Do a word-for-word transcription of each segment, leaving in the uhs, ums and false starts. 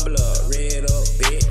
blood red up, bitch.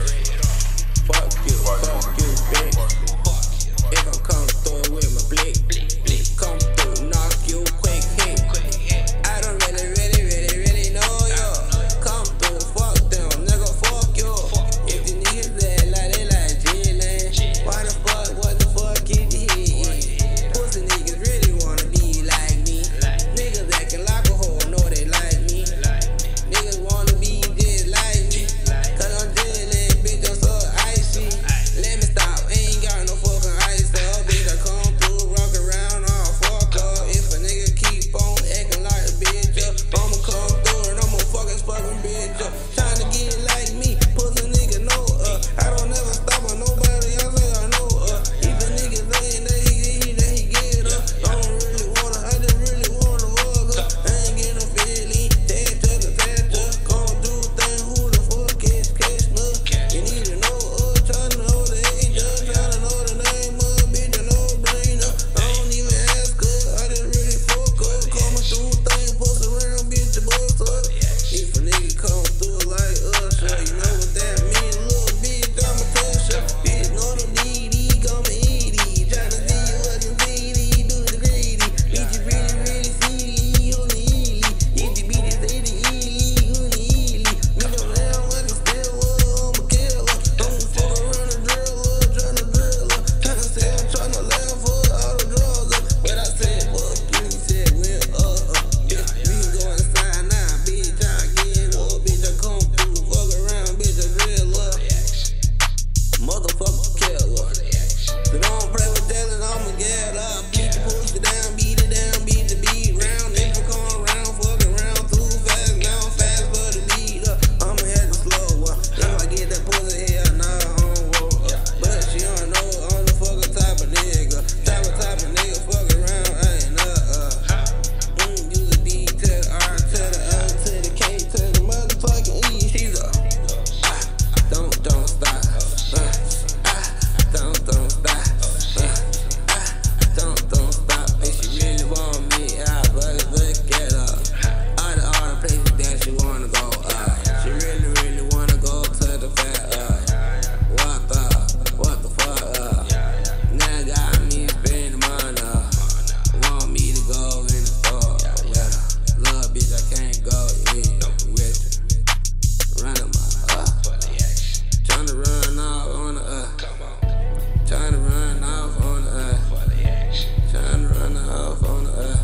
Fuck you, fuck you, bitch. If I'm coming through with my blick, come through, knock you quick, hit. I don't really, really, really, really know you. Come through, fuck them, nigga, fuck you. If the niggas that like they like Yeenjaylan, why the fuck, what the fuck is it? Pussy niggas really wanna be like me. Niggas acting like a hoe, know they like me. Niggas wanna be just like me. Cause I'm Yeenjaylan, bitch, I'm so icy. Let me stop, ain't got no fucking ice up. Bitch, I come through, rock around, all fuck up. If a nigga keep on acting like a bitch up, I'ma come through and I'ma fuck his fucking bitch up. Tryna get like me, pussy nigga know uh. I don't never stop on nobody else, I know uh. If a nigga saying that he, he, that he get up, I don't really wanna, I just really wanna fuck up. I ain't get no feeling, tag to the tag up. Come do thing, who the fuck catch, catch up. You need to know uh, tryna know the age up, tryna know the name of bitch, I know brain up. I don't even ask her, I just really fuck up. Coming through thing, post around, bitch, the bust up. If a nigga come through like us, so you know what that mean, little bitch, I'ma touch her. Bitch, know the D D, come and eat it. Tryna see you wasn't greedy, do the greedy. Bitch, you really, really see it, on the easy. If the bitch is say the easy, on the easy. Me don't know what it still was, I'ma kill her. Don't fuck around and drill her, tryna drill her. Tryna say I'm tryna laugh her, all the drugs up. But I said, fuck you, he said, well, uh, uh. Bitch, we can go inside now, bitch, I get up. Bitch, I come through, fuck around, bitch, I drill her. Motherfucker kill her. So don't play with Yeenjaylan, I'ma get up. Beat the pussy down, beat it down, beat the beat round. If I come around, fuck around too fast, now I'm fast for the beat up. I'ma have to slow up. If I get that pussy here, nah, I don't roll up. But she don't know I'm the fucking type of nigga. Type of type of nigga, fuck around, ain't uh uh. Mm, use a D to the R to the L to the K to the motherfucking E. She's a ah, don't, don't stop. Uh, ah, don't, don't stop. Uh, ah, don't, don't stop. And she really want me, I but look at her. All the, all the places that she wanna go, uh. She really, really wanna go to the fair, uh. What the, what the fuck, uh. Now got me spending money, uh. Want me to go in the store, with her. Little bitch, I can't go in with her. Running my, uh. Tryna run off on the, uh. Tryna run off on the, uh. Tryna run off on the, uh.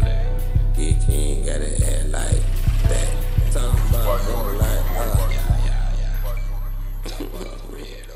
Bitch, you ain't gotta act like that. Talking about like, uh.